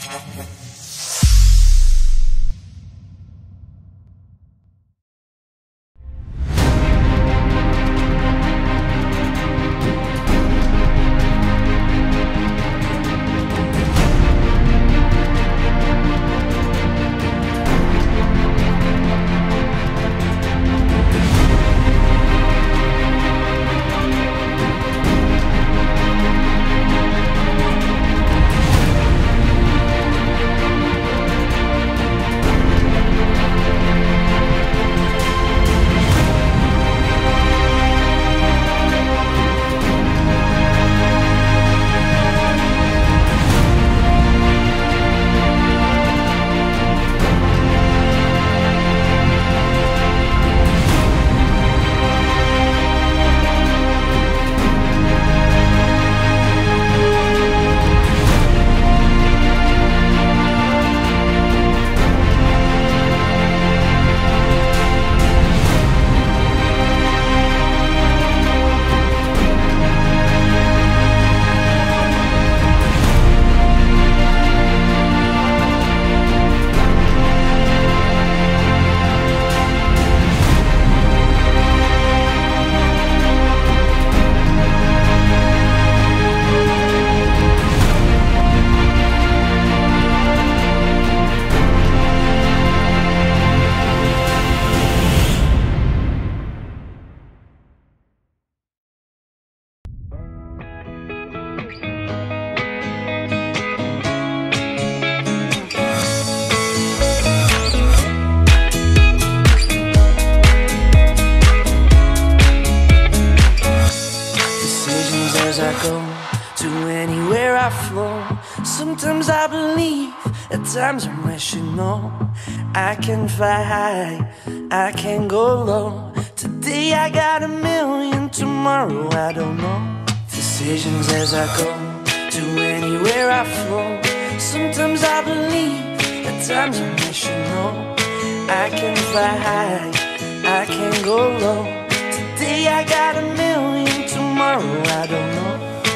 Sometimes I believe, at times I'm rational. I can fly high, I can go low. Today I got a million, tomorrow I don't know. Decisions as I go, to anywhere I flow. Sometimes I believe, at times I'm rational. I can fly high, I can go low. Today I got a million, tomorrow I don't know.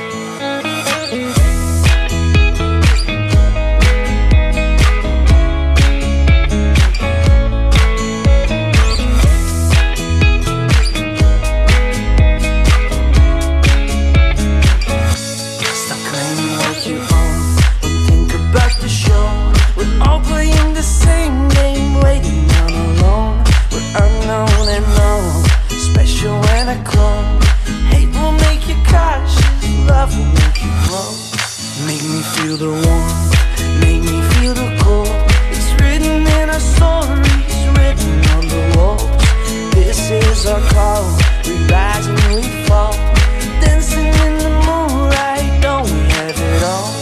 Make me feel the warmth, make me feel the cold. It's written in our stories, written on the walls. This is our call, we rise and we fall. Dancing in the moonlight, don't we have it all?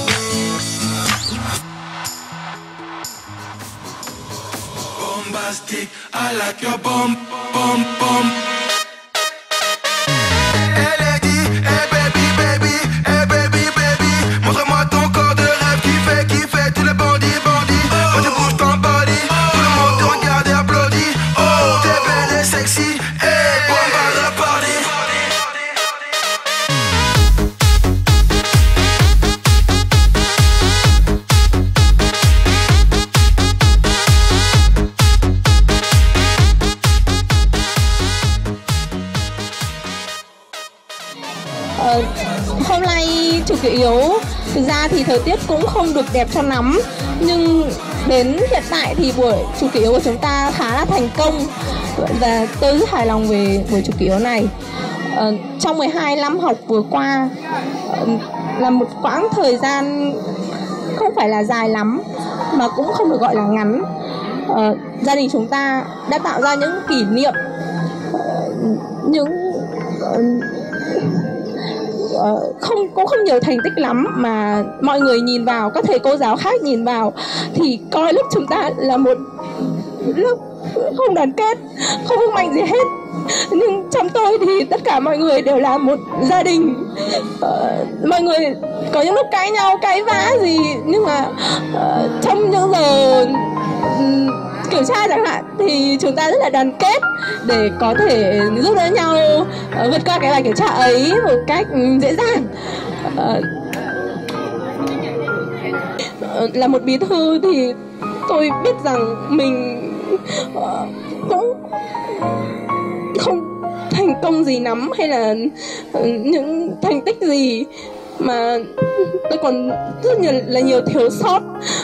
Bombastic, I like your bum, bum, bum. Hôm nay Chùa Kiệu Yếu thực ra thì thời tiết cũng không được đẹp cho lắm, nhưng đến hiện tại thì buổi Chùa Kiệu Yếu của chúng ta khá là thành công và tôi rất hài lòng về buổi Chùa Kiệu Yếu này. Trong 12 năm học vừa qua là một quãng thời gian không phải là dài lắm mà cũng không được gọi là ngắn. Gia đình chúng ta đã tạo ra những kỷ niệm, cũng không nhiều thành tích lắm mà mọi người nhìn vào, các thầy cô giáo khác nhìn vào thì coi lớp chúng ta là một lớp không đoàn kết, không vững mạnh gì hết. Nhưng trong tôi thì tất cả mọi người đều là một gia đình. Mọi người có những lúc cãi nhau, cãi vã gì, nhưng mà trong những giờ kiểm tra chẳng hạn thì chúng ta rất là đoàn kết để có thể giúp đỡ nhau vượt qua cái bài kiểm tra ấy một cách dễ dàng. là một bí thư thì tôi biết rằng mình cũng không thành công gì lắm hay là những thành tích gì, mà tôi còn rất nhiều thiếu sót.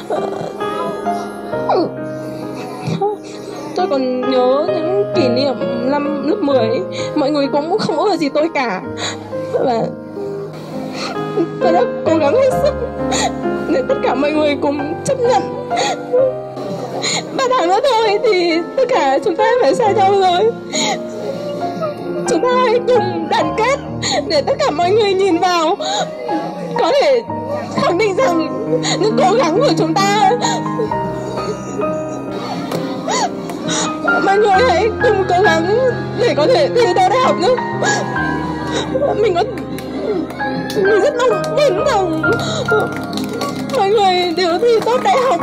Tôi còn nhớ những kỷ niệm năm lớp 10, mọi người cũng không ưa gì tôi cả, và tôi đã cố gắng hết sức để tất cả mọi người cùng chấp nhận. 3 tháng nữa thôi thì tất cả chúng ta phải xa nhau rồi. Chúng ta hãy cùng đoàn kết để tất cả mọi người nhìn vào có thể khẳng định rằng những cố gắng của chúng ta. Mọi người hãy cùng cố gắng để có thể thi đỗ đại học nữa. Mình rất mong muốn rằng mọi người đều thi tốt đại học,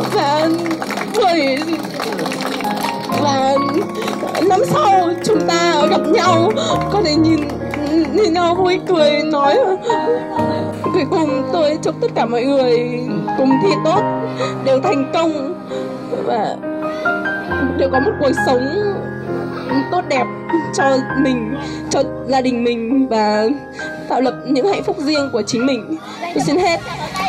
và năm sau chúng ta gặp nhau có thể nhìn nhau vui cười nói. Cuối cùng tôi chúc tất cả mọi người cùng thi tốt, đều thành công và đều có một cuộc sống tốt đẹp cho mình, cho gia đình mình và tạo lập những hạnh phúc riêng của chính mình. Tôi xin hết.